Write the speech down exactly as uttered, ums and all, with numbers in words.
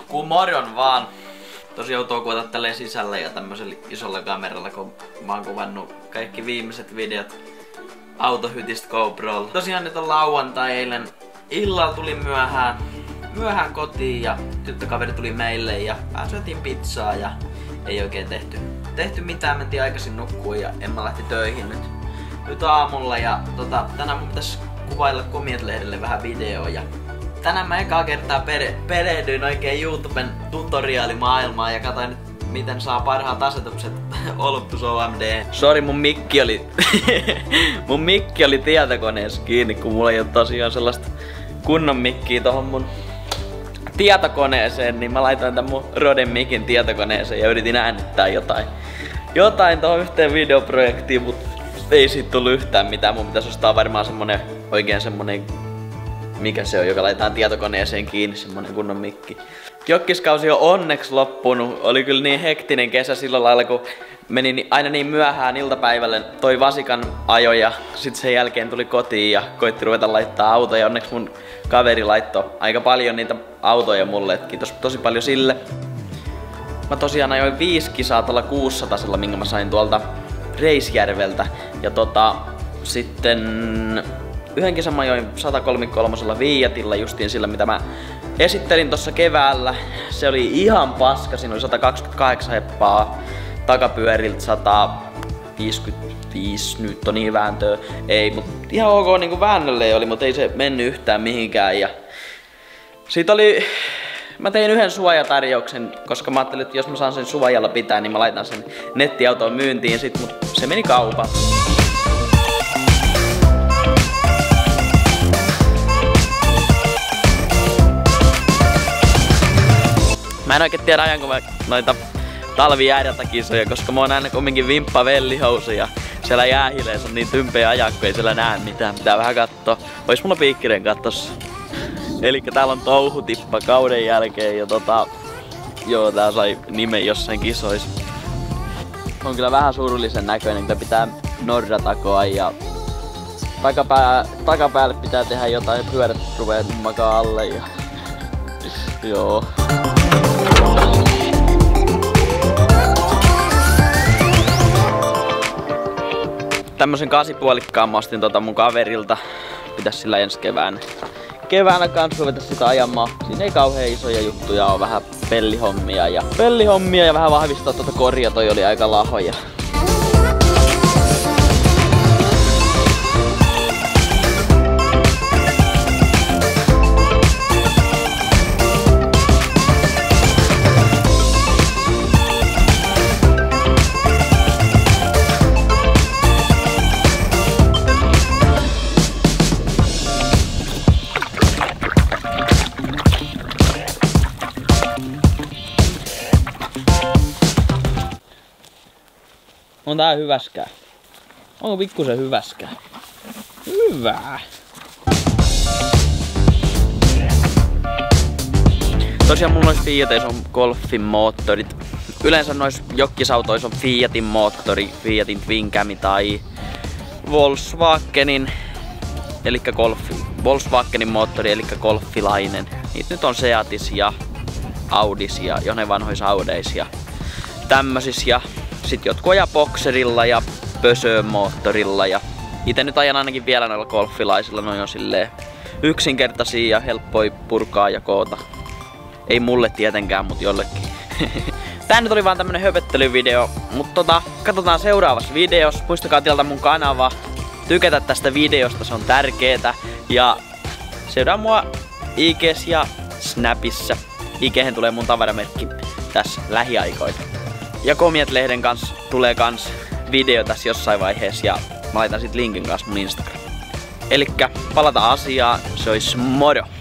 nukkuu, moron vaan. Tosi joutuu kuvata tälleen sisällä ja tämmöisellä isolla kameralla, kun mä oon kuvannut kaikki viimeiset videot autohytistä GoProlla. Tosiaan nyt on lauantai, eilen illalla tuli myöhään, myöhään kotiin ja tyttökaveri tuli meille ja vähän syötiin pizzaa ja ei oikein tehty, tehty mitään. Mentiin aikaisin nukkua ja Emma lähti töihin nyt, nyt aamulla ja tota, tänään mun pitäis kuvailla Komiat-lehdelle vähän videoa. Ja tänään mä ekaa kertaa pere perehdyin oikein YouTuben tutoriaalimaailmaan ja katsoin nyt miten saa parhaat asetukset Olympus O M D. Sori, mun mikki oli mun mikki oli tietokoneessa kiinni, kun mulla ei oo tosiaan sellaista kunnon mikkiä tohon mun tietokoneeseen, niin mä laitoin tän mun Roden mikin tietokoneeseen ja yritin äänittää jotain. Jotain tohon yhteen videoprojektiin, mut ei siitä tullut yhtään mitään. Mun pitäis ostaa varmaan semmonen, oikein semmonen, mikä se on, joka laitetaan tietokoneeseen kiinni, semmonen kunnon mikki. Jokkiskausi on onneksi loppunut. Oli kyllä niin hektinen kesä silloin lailla, kun meni aina niin myöhään iltapäivälle toi vasikan ajo ja sit sen jälkeen tuli kotiin ja koitti ruveta laittaa autoja. Onneksi mun kaveri laittoi aika paljon niitä autoja mulle, et kiitos tosi paljon sille. Mä tosiaan ajoin viisi kisaa tuolla kuusisatasella, minkä mä sain tuolta Reisjärveltä. Ja tota, sitten yhden kisan mä ajoin sata kolmekymmentäkolme Fiatilla justiin sillä, mitä mä esittelin tossa keväällä. Se oli ihan paska, siinä oli sata kaksikymmentäkahdeksan heppaa, takapyöriltä sata viisikymmentäviisi newtonia vääntöä. Ei, mut ihan ok niinku väännölle oli, mut ei se mennyt yhtään mihinkään. Ja siitä oli, mä tein yhden suojatarjouksen, koska mä ajattelin, että jos mä saan sen suojalla pitää, niin mä laitan sen nettiautoon myyntiin sit, mut se meni kaupan. Mä en oikein tiedä ajanko mä noita talvijäädätäkisoja, koska mä oon aina kumminkin vimppa vellihousuja. Siellä jäähileessä on niin tympeä ajaa, kun ei siellä näe mitään. Pitää vähän kattoo. Ois mulla piikkiren kattossa. Elikkä täällä on touhutippa kauden jälkeen ja tota... Joo, tää sai nimen jossain kisoissa. On kyllä vähän surullisen näköinen, mitä pitää norratakoa ja... Takapää, takapäälle pitää tehdä jotain, pyörät ruvee makaa alle ja... Joo. Tämmösen kasipuolikkaan mä ostin tota mun kaverilta. Pitäis sillä ensi keväänä. Keväänä kans ruveta sitä ajamaan. Siinä ei kauhean isoja juttuja oo, vähän pellihommia ja pellihommia ja vähän vahvistaa tota korja, toi oli aika lahoja. On tää hyväskää. Onko pikkusen hyväskää? Hyvä! Tosiaan mulla noissa Fiateissa on Golfin moottorit. Yleensä noissa jokkisautoissa on Fiatin moottori, Fiatin Twin Cam tai Volkswagenin, elikkä Golfi, Volkswagenin moottori, elikkä golfilainen. Niitä nyt on Seatis ja Audis ja jonne vanhoissa Audeis ja tämmösis. Ja sit jotkut ajaa bokserilla ja pösöön moottorilla ja ite nyt ajan ainakin vielä noilla golfilaisilla, noin on silleen yksinkertaisia ja helppoi purkaa ja koota. Ei mulle tietenkään, mut jollekin. Tää nyt oli vaan tämmönen höpöttelyvideo, mut tota, katsotaan seuraavassa videossa. Muistakaa tilata mun kanava, tykätä tästä videosta, se on tärkeetä. Ja seuraa mua I G:ssä ja Snapissa. I G:hen tulee mun tavaramerkki tässä lähiaikoina. Ja Komiat-lehden kanssa tulee kans video tässä jossain vaiheessa ja mä laitan sit linkin kanssa mun Instagram. Elikkä palataan asiaan, se ois moro!